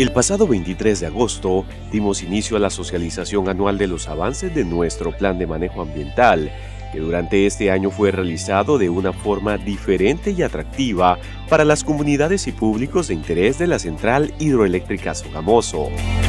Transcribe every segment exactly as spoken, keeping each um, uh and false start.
El pasado veintitrés de agosto dimos inicio a la socialización anual de los avances de nuestro plan de manejo ambiental, que durante este año fue realizado de una forma diferente y atractiva para las comunidades y públicos de interés de la Central Hidroeléctrica Sogamoso.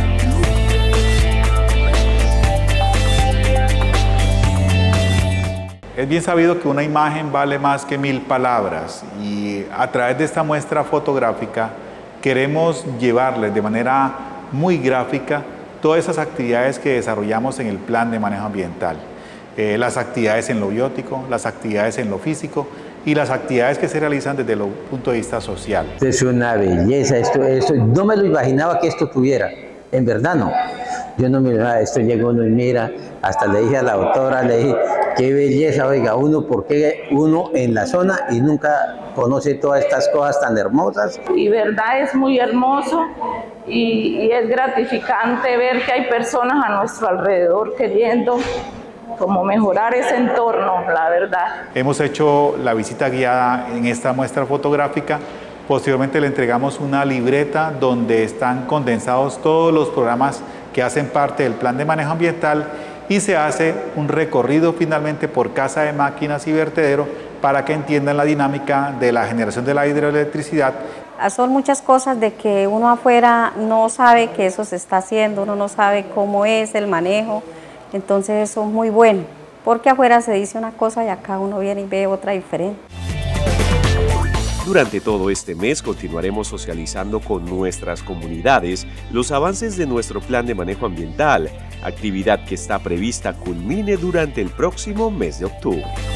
Es bien sabido que una imagen vale más que mil palabras y a través de esta muestra fotográfica queremos llevarles de manera muy gráfica todas esas actividades que desarrollamos en el plan de manejo ambiental. Eh, las actividades en lo biótico, las actividades en lo físico y las actividades que se realizan desde el punto de vista social. Es una belleza, esto, esto, no me lo imaginaba que esto tuviera, en verdad no. Yo no me imaginaba, esto llega uno y mira, hasta le dije a la doctora, le dije, qué belleza, oiga, uno, porque uno en la zona y nunca conoce todas estas cosas tan hermosas. Y verdad es muy hermoso y, y es gratificante ver que hay personas a nuestro alrededor queriendo como mejorar ese entorno, la verdad. Hemos hecho la visita guiada en esta muestra fotográfica. Posteriormente le entregamos una libreta donde están condensados todos los programas que hacen parte del plan de manejo ambiental y se hace un recorrido finalmente por casa de máquinas y vertedero para que entiendan la dinámica de la generación de la hidroelectricidad. Son muchas cosas de que uno afuera no sabe que eso se está haciendo, uno no sabe cómo es el manejo, entonces eso es muy bueno, porque afuera se dice una cosa y acá uno viene y ve otra diferente. Durante todo este mes continuaremos socializando con nuestras comunidades los avances de nuestro plan de manejo ambiental, actividad que está prevista culmine durante el próximo mes de octubre.